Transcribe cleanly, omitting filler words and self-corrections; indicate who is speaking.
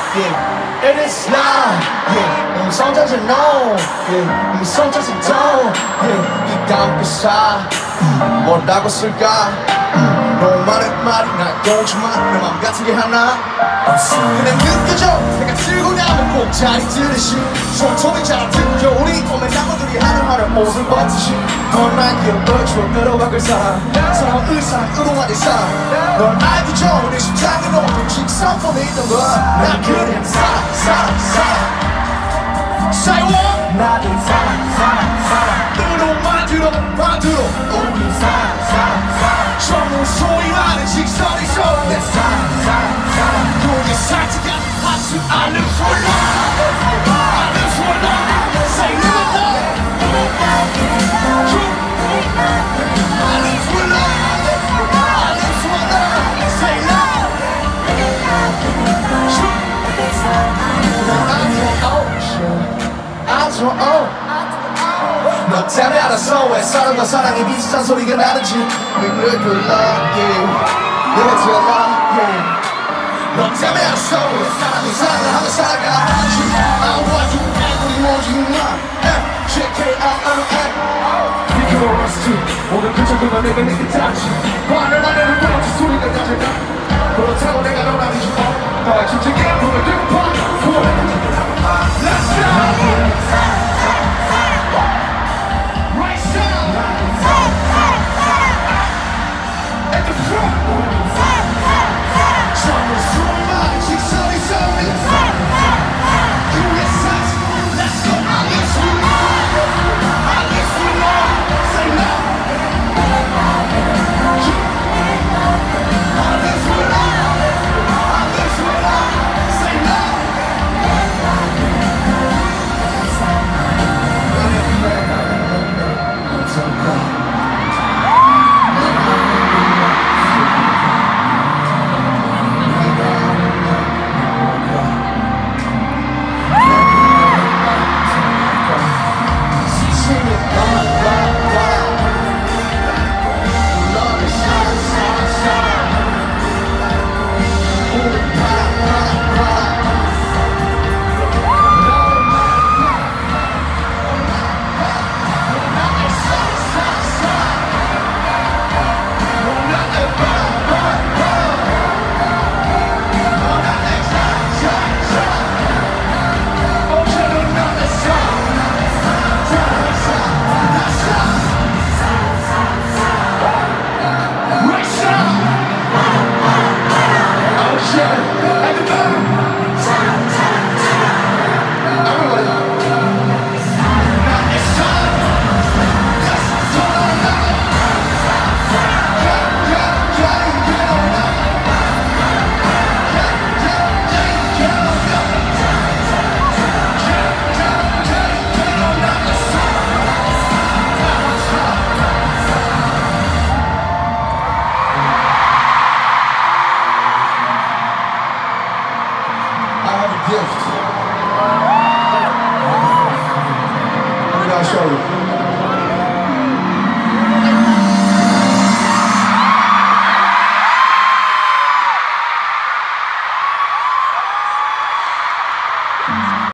Speaker 1: yeah. It is now, yeah. 음성 자체 no, yeah. 음성 자체 don't, yeah. 이 다음 가사 뭐라고 쓸까? 너만의 말이 날 도우지만 내 맘 같은 게 하나 없어. 그냥 느껴져 내가 들고 나면 꼭 자리 들듯이 손톱이 자라 들려 우리 꿈의 나무들이 하늘하늘 옷을 벗듯이 넌 날 기억을 추억으로 바꿀 사람 사랑은 의상으로 만든 사람 널 알기 전 내 심장이 높은 직선법에 있던 걸난 그냥 살아 Say what?
Speaker 2: 나도 살아
Speaker 1: 너로만 들어 우리 살아 전부 소리하는 직선이 내 살아 너의 살찌가 하수 않는 소리 Say love Say love 너 때문에 알았어 왜 사랑과 사랑이 비슷한 소리가 나는지 늘 불러게 내가 들어라 너 때문에 알았어 왜 사랑이 사랑을 하며 살아가는지 I want you and 우리 모두 나 JKRMN Think about us too 오늘 그저그만 내가 내게 닿지 화를 안 내는 뻔한 소리가 나잖아 그렇다고 내가 너라는 줄 너의 주책에